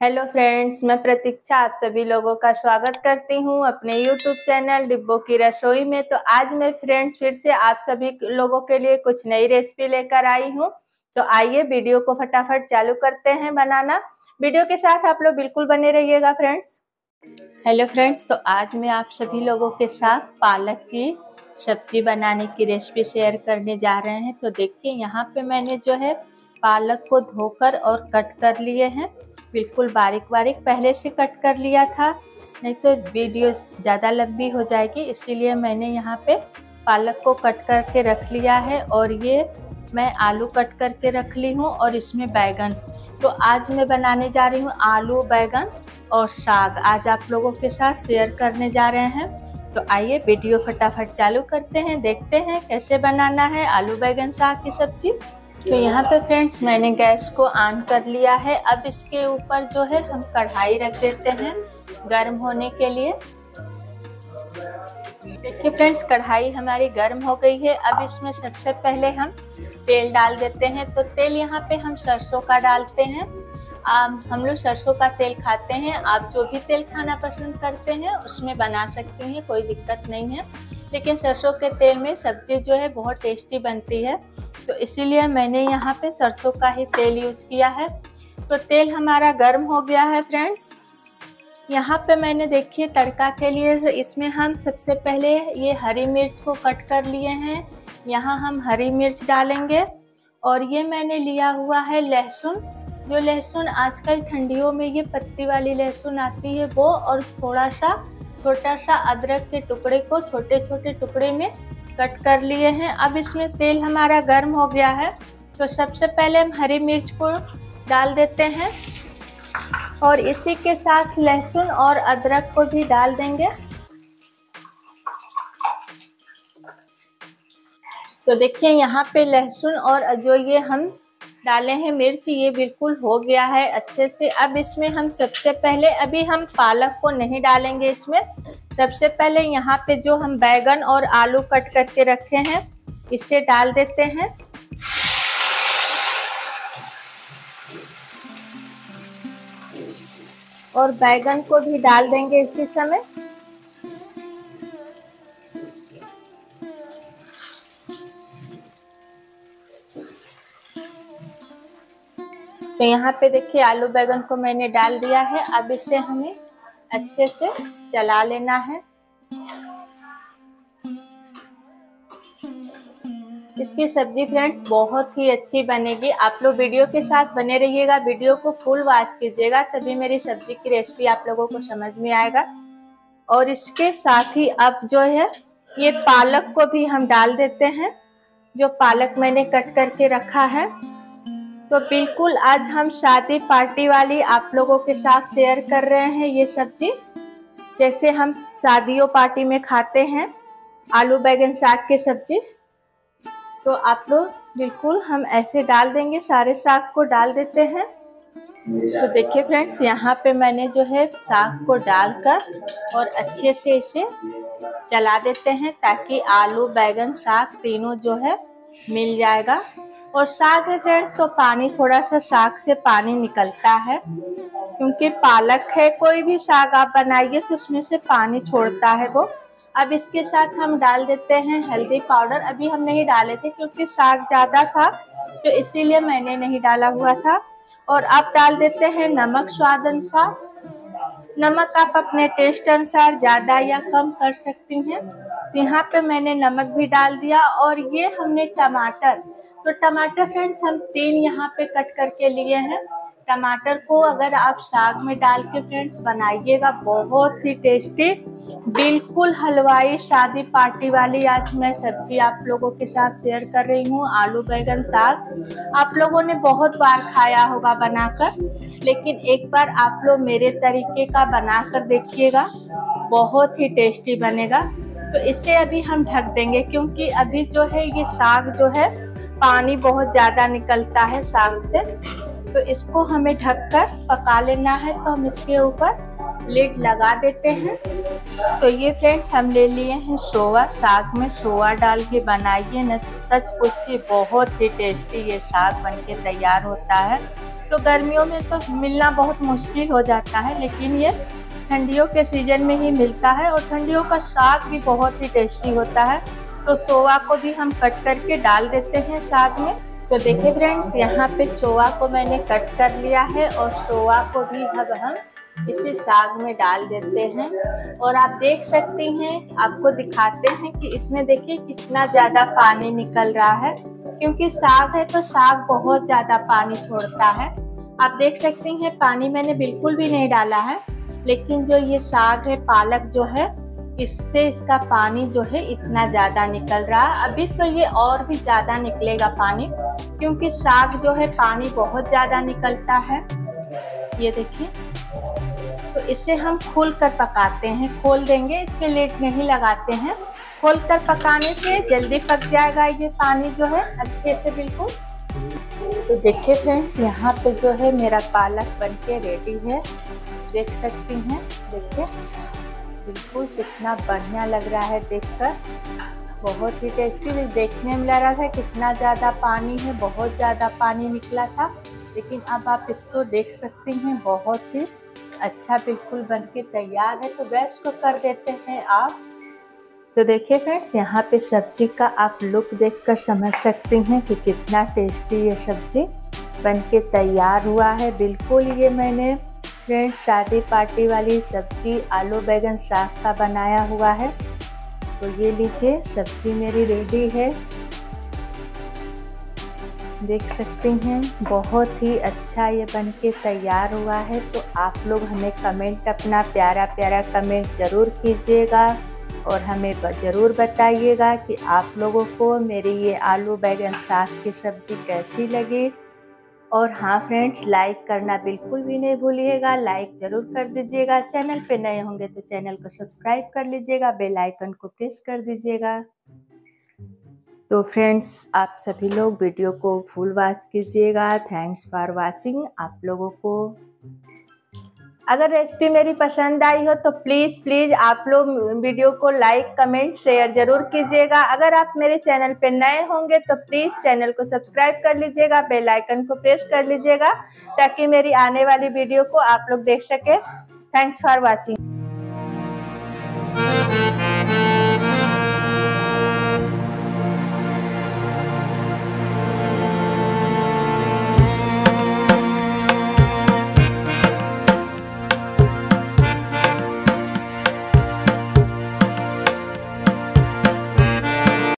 Hello friends, मैं प्रतीक्षा आप सभी लोगों का स्वागत करती हूं अपने यूट्यूब चैनल डिब्बों की रसोई में। तो आज मैं फ्रेंड्स फिर से आप सभी लोगों के लिए कुछ नई रेसिपी लेकर आई हूं। तो आइए वीडियो को फटाफट चालू करते हैं बनाना। वीडियो के साथ आप लोग बिल्कुल बने रहिएगा फ्रेंड्स। हेलो फ्रेंड्स, तो आज मैं आप सभी लोगों के साथ पालक की सब्जी बनाने की रेसिपी शेयर करने जा रहे हैं। तो देखिए, यहाँ पे मैंने जो है पालक को धोकर और कट कर लिए हैं। बिल्कुल बारीक बारीक पहले से कट कर लिया था, नहीं तो वीडियो ज़्यादा लंबी हो जाएगी, इसीलिए मैंने यहाँ पे पालक को कट करके रख लिया है। और ये मैं आलू कट करके रख ली हूँ और इसमें बैगन। तो आज मैं बनाने जा रही हूँ आलू बैगन और साग। आज आप लोगों के साथ शेयर करने जा रहे हैं। तो आइए वीडियो फटाफट चालू करते हैं, देखते हैं कैसे बनाना है आलू बैगन साग की सब्जी। तो यहाँ पे फ्रेंड्स मैंने गैस को ऑन कर लिया है। अब इसके ऊपर जो है हम कढ़ाई रख देते हैं गर्म होने के लिए। देखिए फ्रेंड्स, कढ़ाई हमारी गर्म हो गई है। अब इसमें सबसे पहले हम तेल डाल देते हैं। तो तेल यहाँ पे हम सरसों का डालते हैं। हम लोग सरसों का तेल खाते हैं। आप जो भी तेल खाना पसंद करते हैं उसमें बना सकते हैं, कोई दिक्कत नहीं है। लेकिन सरसों के तेल में सब्जी जो है बहुत टेस्टी बनती है, तो इसीलिए मैंने यहाँ पे सरसों का ही तेल यूज किया है। तो तेल हमारा गर्म हो गया है फ्रेंड्स। यहाँ पे मैंने देखिए तड़का के लिए इसमें हम सबसे पहले ये हरी मिर्च को कट कर लिए हैं। यहाँ हम हरी मिर्च डालेंगे। और ये मैंने लिया हुआ है लहसुन। जो लहसुन आजकल ठंडियों में ये पत्ती वाली लहसुन आती है वो, और थोड़ा सा छोटा सा अदरक के टुकड़े को छोटे छोटे टुकड़े में कट कर लिए हैं। अब इसमें तेल हमारा गर्म हो गया है। तो सबसे पहले हम हरी मिर्च को डाल देते हैं और इसी के साथ लहसुन और अदरक को भी डाल देंगे। तो देखिए यहाँ पे लहसुन और जो ये हम डाले हैं मिर्च, ये बिल्कुल हो गया है अच्छे से। अब इसमें हम सबसे पहले, अभी हम पालक को नहीं डालेंगे इसमें। सबसे पहले यहाँ पे जो हम बैगन और आलू कट करके रखे हैं इसे डाल देते हैं। और बैगन को भी डाल देंगे इसी समय। तो यहाँ पे देखिए आलू बैगन को मैंने डाल दिया है। अब इसे हमें अच्छे से चला लेना है। इसकी सब्जी फ्रेंड्स बहुत ही अच्छी बनेगी। आप लोग वीडियो के साथ बने रहिएगा, वीडियो को फुल वॉच कीजिएगा, तभी मेरी सब्जी की रेसिपी आप लोगों को समझ में आएगा। और इसके साथ ही अब जो है ये पालक को भी हम डाल देते हैं, जो पालक मैंने कट करके रखा है। तो बिल्कुल आज हम शादी पार्टी वाली आप लोगों के साथ शेयर कर रहे हैं ये सब्जी, जैसे हम शादियों पार्टी में खाते हैं आलू बैगन साग की सब्जी। तो आप लोग बिल्कुल हम ऐसे डाल देंगे, सारे साग को डाल देते हैं। तो देखिए फ्रेंड्स, यहाँ पे मैंने जो है साग को डालकर और अच्छे से इसे चला देते हैं, ताकि आलू बैगन साग तीनों जो है मिल जाएगा। और साग है फ्रेंड्स, तो पानी थोड़ा सा साग से पानी निकलता है, क्योंकि पालक है। कोई भी साग आप बनाइए तो उसमें से पानी छोड़ता है वो। अब इसके साथ हम डाल देते हैं हल्दी पाउडर। अभी हम नहीं डाले थे क्योंकि साग ज़्यादा था, तो इसीलिए मैंने नहीं डाला हुआ था। और अब डाल देते हैं नमक स्वाद अनुसार। नमक आप अपने टेस्ट अनुसार ज़्यादा या कम कर सकती हैं। तो यहाँ पे मैंने नमक भी डाल दिया। और ये हमने टमाटर, तो टमाटर फ्रेंड्स हम 3 यहाँ पे कट करके लिए हैं। टमाटर को अगर आप साग में डाल के फ्रेंड्स बनाइएगा, बहुत ही टेस्टी, बिल्कुल हलवाई शादी पार्टी वाली आज मैं सब्जी आप लोगों के साथ शेयर कर रही हूँ, आलू बैगन साग। आप लोगों ने बहुत बार खाया होगा बनाकर, लेकिन एक बार आप लोग मेरे तरीके का बनाकर देखिएगा, बहुत ही टेस्टी बनेगा। तो इसे अभी हम ढक देंगे, क्योंकि अभी जो है ये साग जो है पानी बहुत ज़्यादा निकलता है साग से, तो इसको हमें ढककर पका लेना है। तो हम इसके ऊपर लिड लगा देते हैं। तो ये फ्रेंड्स हम ले लिए हैं सोया। साग में सोया डाल के बनाइए न, सच पूछिए बहुत ही टेस्टी ये साग बनके तैयार होता है। तो गर्मियों में तो मिलना बहुत मुश्किल हो जाता है, लेकिन ये ठंडियों के सीजन में ही मिलता है। और ठंडियों का साग भी बहुत ही टेस्टी होता है। तो सोआ को भी हम कट करके डाल देते हैं साग में। तो देखिए फ्रेंड्स, यहाँ पे सोआ को मैंने कट कर लिया है और सोआ को भी अब हम इसी साग में डाल देते हैं। और आप देख सकती हैं, आपको दिखाते हैं कि इसमें देखिए कितना ज़्यादा पानी निकल रहा है, क्योंकि साग है तो साग बहुत ज़्यादा पानी छोड़ता है। आप देख सकती हैं पानी मैंने बिल्कुल भी नहीं डाला है, लेकिन जो ये साग है, पालक जो है, इससे इसका पानी जो है इतना ज़्यादा निकल रहा है। अभी तो ये और भी ज़्यादा निकलेगा पानी, क्योंकि साग जो है पानी बहुत ज़्यादा निकलता है। ये देखिए, तो इसे हम खोल कर पकाते हैं। खोल देंगे, इस पे लिड नहीं लगाते हैं। खोल कर पकाने से जल्दी पक जाएगा ये पानी जो है अच्छे से बिल्कुल। तो देखिए फ्रेंड्स, यहाँ पे जो है मेरा पालक बनके रेडी है, देख सकती हैं। देखिए बिल्कुल कितना बढ़िया लग रहा है देखकर, बहुत ही टेस्टी। देखने में लग रहा था कितना ज़्यादा पानी है, बहुत ज़्यादा पानी निकला था, लेकिन अब आप इसको देख सकती हैं बहुत ही अच्छा बिल्कुल बनके तैयार है। तो गैस को कर देते हैं आप। तो देखिए फ्रेंड्स, यहाँ पे सब्जी का आप लुक देखकर समझ सकते हैं कि कितना टेस्टी ये सब्जी बनके तैयार हुआ है। बिल्कुल ये मैंने फ्रेंड्स शादी पार्टी वाली सब्जी आलू बैगन साग का बनाया हुआ है। तो ये लीजिए, सब्जी मेरी रेडी है, देख सकते हैं बहुत ही अच्छा ये बनके तैयार हुआ है। तो आप लोग हमें कमेंट, अपना प्यारा प्यारा कमेंट ज़रूर कीजिएगा और हमें ज़रूर बताइएगा कि आप लोगों को मेरी ये आलू बैगन साग की सब्ज़ी कैसी लगी। और हाँ फ्रेंड्स, लाइक करना बिल्कुल भी नहीं भूलिएगा, लाइक ज़रूर कर दीजिएगा। चैनल पे नए होंगे तो चैनल को सब्सक्राइब कर लीजिएगा, बेल आइकन को प्रेस कर दीजिएगा। तो फ्रेंड्स, आप सभी लोग वीडियो को फुल वॉच कीजिएगा। Thanks for watching. आप लोगों को अगर रेसिपी मेरी पसंद आई हो तो प्लीज़ आप लोग वीडियो को लाइक कमेंट शेयर ज़रूर कीजिएगा। अगर आप मेरे चैनल पे नए होंगे तो प्लीज़ चैनल को सब्सक्राइब कर लीजिएगा, बेल आइकन को प्रेस कर लीजिएगा, ताकि मेरी आने वाली वीडियो को आप लोग देख सकें। Thanks for watching.